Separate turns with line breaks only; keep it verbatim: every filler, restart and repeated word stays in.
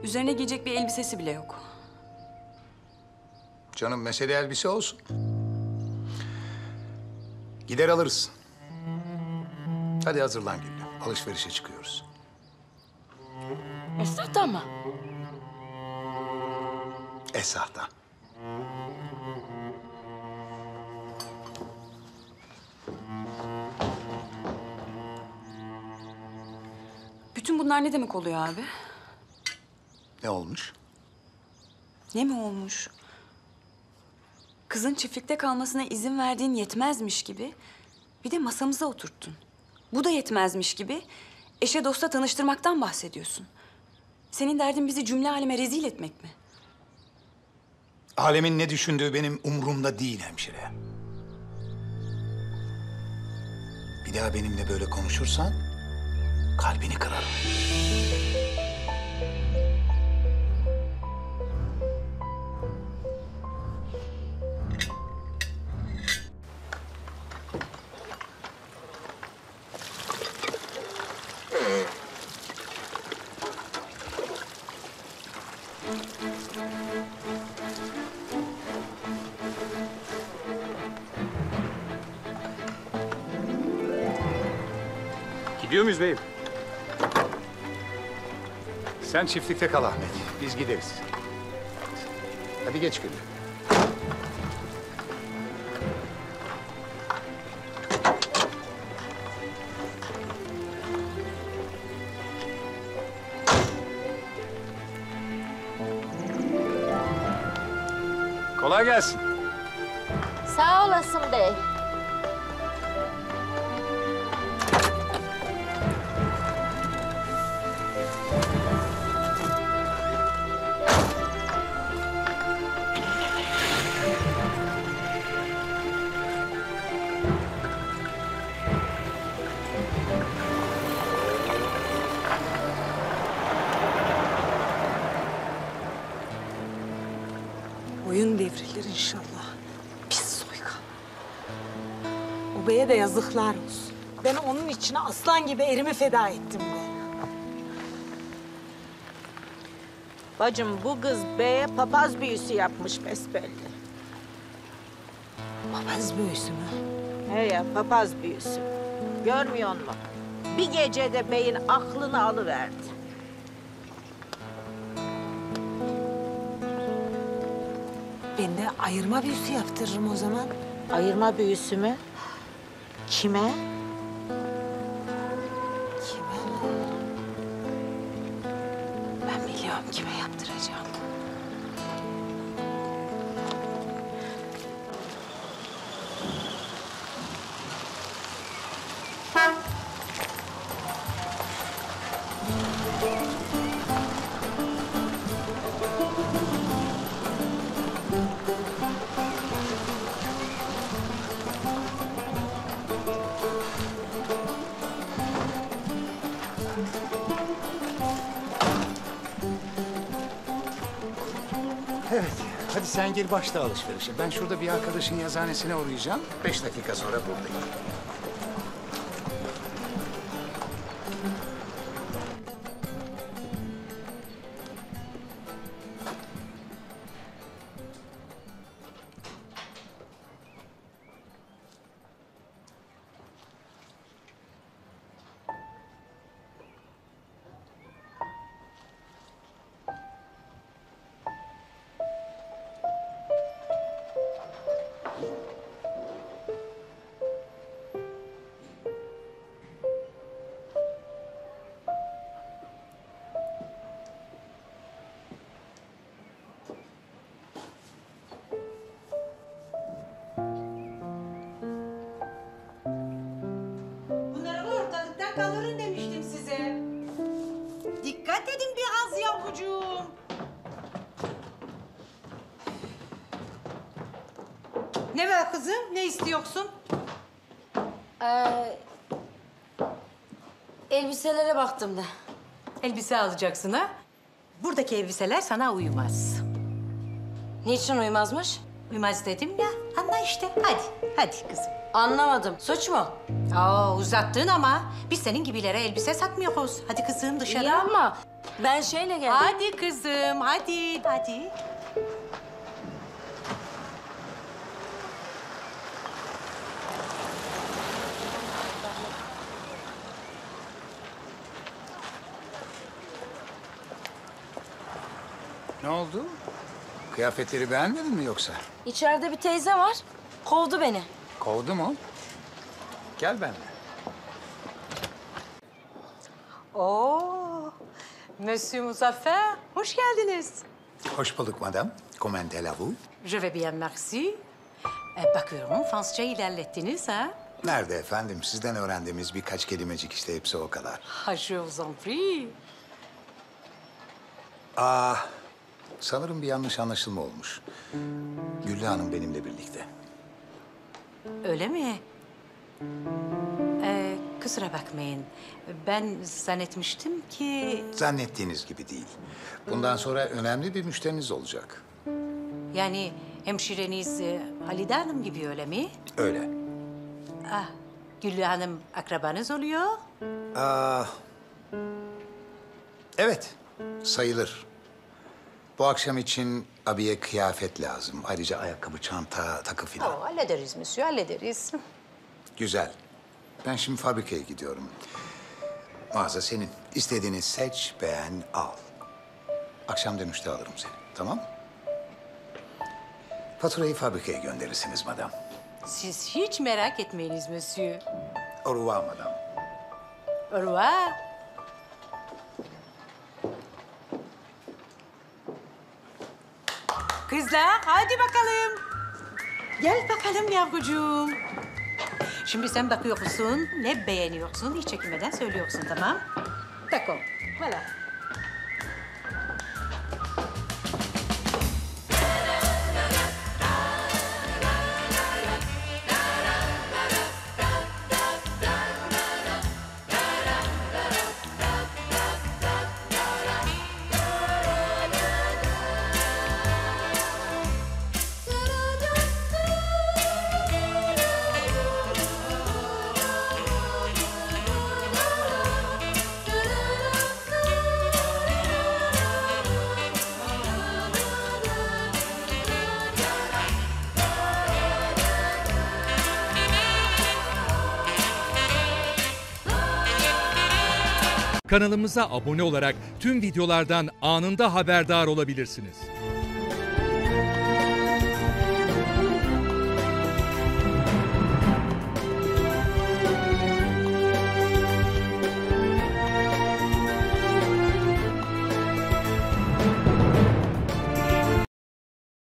Üzerine giyecek bir elbisesi bile yok.
Canım mesele elbise olsun. Gider alırız. Hadi hazırlan Güllü. Alışverişe çıkıyoruz.
Esnaftan mı?
Esah'tan.
Bütün bunlar ne demek oluyor abi?
Ne olmuş?
Ne mi olmuş? Kızın çiftlikte kalmasına izin verdiğin yetmezmiş gibi bir de masamıza oturttun. Bu da yetmezmiş gibi eşe dosta tanıştırmaktan bahsediyorsun. Senin derdin bizi cümle aleme rezil etmek mi?
Alemin ne düşündüğü benim umurumda değil hemşire. Bir daha benimle böyle konuşursan kalbini kırarım.
Gidiyor muyuz beyim?
Sen çiftlikte kal Ahmet. Biz gideriz. Hadi geç Güllü.
Kolay gelsin.
Sağ olasın bey.
Boyun devrilir inşallah. Pis soykan. O beye de yazıklar olsun. Ben onun içine aslan gibi erimi feda ettim de.
Bacım bu kız beye papaz büyüsü yapmış besbelli.
Papaz büyüsü mü?
He ya papaz büyüsü. Görmüyor musun? Bir gecede beyin aklını alıverdi.
Ben de ayırma büyüsü yaptırırım o zaman.
Ayırma büyüsü mü? Kime?
Kime? Ben biliyorum kime yaptıracağım.
Evet. Hadi sen gir başla alışverişe. Ben şurada bir arkadaşın yazıhanesine uğrayacağım. Beş dakika sonra buradayım.
Bunları ortalıktan kaldırın demiştim size. Dikkat edin biraz yavrucuğum. Ne var kızım? Ne istiyorsun?
Ee, elbiselere baktım da.
Elbise alacaksın ha? Buradaki elbiseler sana uymaz.
Niçin uymazmış?
Uymaz dedim ya. Anla işte. Hadi, hadi kızım.
Anlamadım. Suç mu?
Aa, uzattın ama biz senin gibilere elbise satmıyoruz. Hadi kızım dışarı.
İyi ama Ben şeyle geldim.
Hadi kızım, hadi, hadi.
Ne oldu? Kıyafetleri beğenmedin mi yoksa?
İçeride bir teyze var. Kovdu beni.
Kovdu mu? Gel benimle.
Oo, Monsieur Muzaffer, hoş geldiniz.
Hoş bulduk madam. Comment allez-vous?
Je vais bien, merci. E, bakıyorum Fransızca ilerlettiniz ha?
Nerede efendim? Sizden öğrendiğimiz birkaç kelimecik işte, hepsi o kadar.
Ha, je vous en prie.
Aa, sanırım bir yanlış anlaşılma olmuş. Güllü Hanım benimle birlikte.
Öyle mi? Ee, kusura bakmayın. Ben zannetmiştim ki...
Zannettiğiniz gibi değil. Bundan sonra önemli bir müşteriniz olacak.
Yani hemşireniz e, Halide Hanım gibi öyle mi?
Öyle.
Ah, Güllü Hanım akrabanız oluyor.
Aa, evet, sayılır. Bu akşam için abiye kıyafet lazım. Ayrıca ayakkabı, çanta, takı filan.
Oh, hallederiz Monsieur, hallederiz.
Güzel. Ben şimdi fabrikaya gidiyorum. Mağaza senin. İstediğini seç, beğen, al. Akşam dönüşte alırım seni, tamam mı? Faturayı fabrikaya gönderirsiniz madam.
Siz hiç merak etmeyiniz Monsieur.
Au revoir madam.
Au revoir. Kızlar, hadi bakalım. Gel bakalım yavrucuğum. Şimdi sen bakıyorsun, ne beğeniyorsun, hiç çekinmeden söylüyorsun, tamam? D'accord, voilà.
Kanalımıza abone olarak tüm videolardan anında haberdar olabilirsiniz.